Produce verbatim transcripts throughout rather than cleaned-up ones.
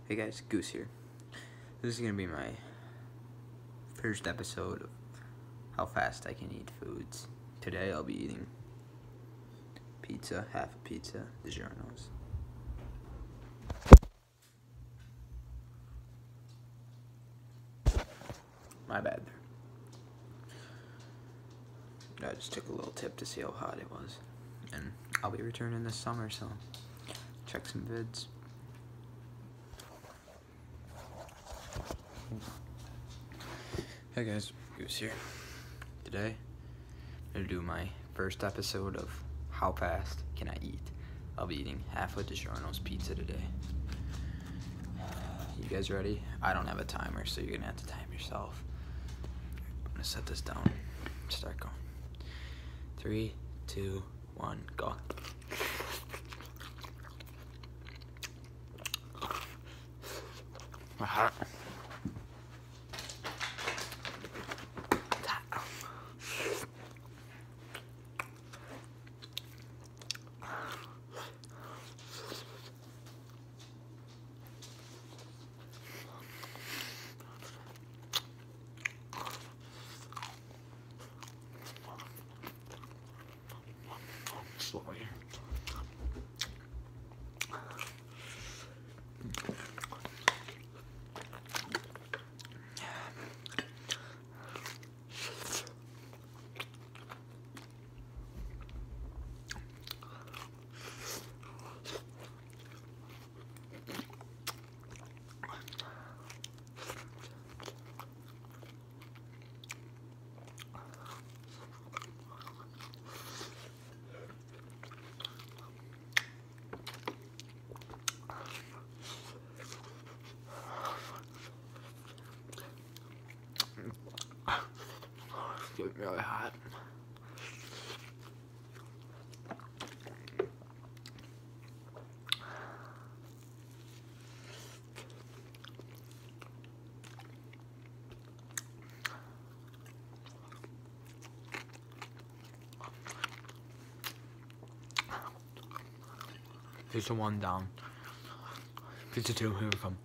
Hey guys, Goose here. This is gonna be my first episode of how fast I can eat foods. Today I'll be eating pizza, half a pizza, DiGiorno's. My bad. I just took a little tip to see how hot it was. And I'll be returning this summer, so check some vids. Hey guys, Goose here. Today, I'm gonna do my first episode of how fast can I eat. I'll be eating half a DiGiorno's pizza today. You guys ready? I don't have a timer, so you're gonna have to time yourself. I'm gonna set this down. Start going. Three, two, one, go. My heart. Slowly. It's getting really hot. Here's the one down. Pizza two, here we come.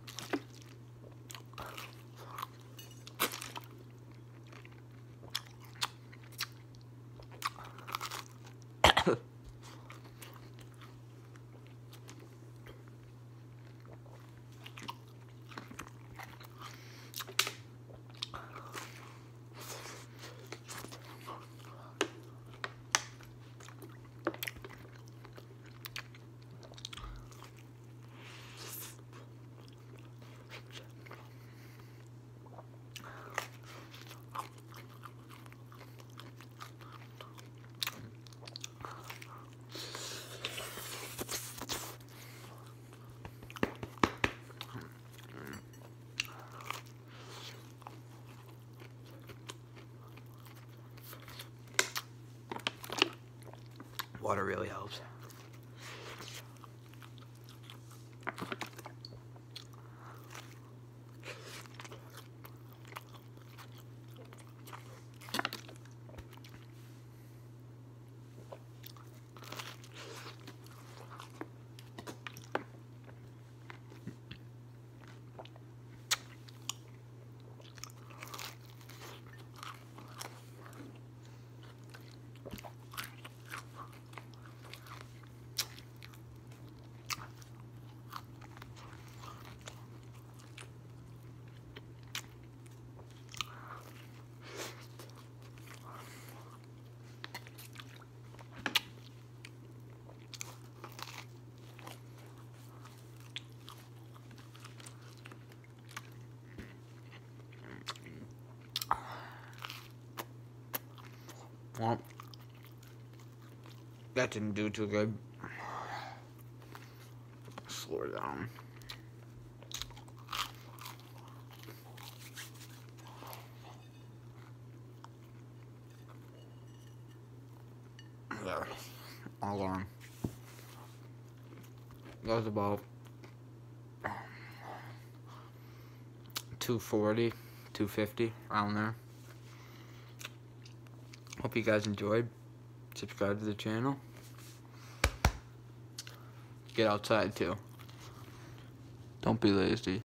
Water really helps. Well, that didn't do too good. Slow her down. There. All on. That was about two forty, two fifty, around there. Hope you guys enjoyed. Subscribe to the channel. Get outside too. Don't be lazy.